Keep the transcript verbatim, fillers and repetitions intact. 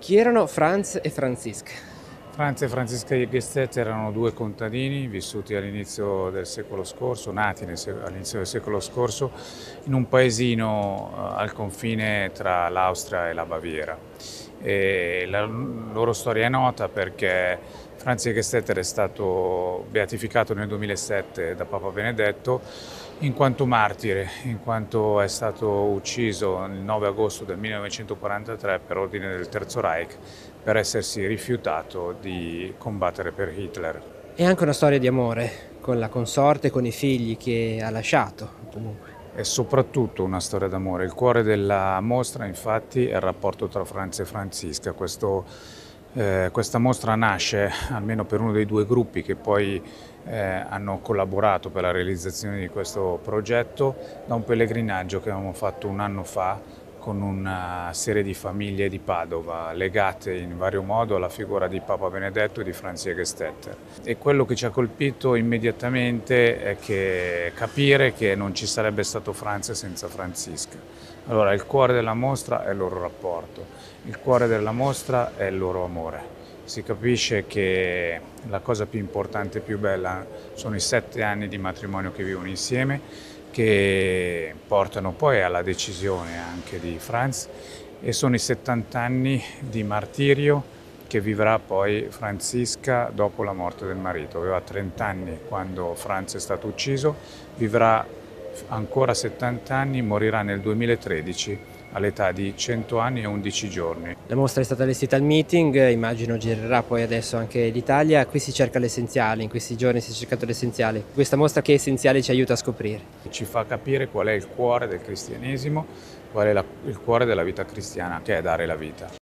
Chi erano Franz e Franziska? Franz e Franziska Gestet erano due contadini vissuti all'inizio del secolo scorso, nati all'inizio del secolo scorso, in un paesino uh, al confine tra l'Austria e la Baviera. E la loro storia è nota perché Franz Gestet è stato beatificato nel duemilasette da Papa Benedetto in quanto martire, in quanto è stato ucciso il nove agosto del millenovecentoquarantatré per ordine del Terzo Reich per essersi rifiutato di combattere per Hitler. È anche una storia di amore, con la consorte e con i figli che ha lasciato, comunque. È soprattutto una storia d'amore. Il cuore della mostra, infatti, è il rapporto tra Franz e Franziska. Questo, eh, questa mostra nasce, almeno per uno dei due gruppi che poi eh, hanno collaborato per la realizzazione di questo progetto, da un pellegrinaggio che avevamo fatto un anno fa con una serie di famiglie di Padova legate in vario modo alla figura di Papa Benedetto e di Franz Gestet. E quello che ci ha colpito immediatamente è che capire che non ci sarebbe stato Franz senza Franziska. Allora, il cuore della mostra è il loro rapporto, il cuore della mostra è il loro amore. Si capisce che la cosa più importante e più bella sono i sette anni di matrimonio che vivono insieme, che portano poi alla decisione anche di Franz, e sono i settanta anni di martirio che vivrà poi Franziska dopo la morte del marito. Aveva trenta anni quando Franz è stato ucciso, vivrà ancora settanta anni, morirà nel duemilatredici all'età di cento anni e undici giorni. La mostra è stata allestita al meeting, immagino girerà poi adesso anche l'Italia. Qui si cerca l'essenziale, in questi giorni si è cercato l'essenziale. Questa mostra che essenziale ci aiuta a scoprire? Ci fa capire qual è il cuore del cristianesimo, qual è la, il cuore della vita cristiana, che è dare la vita.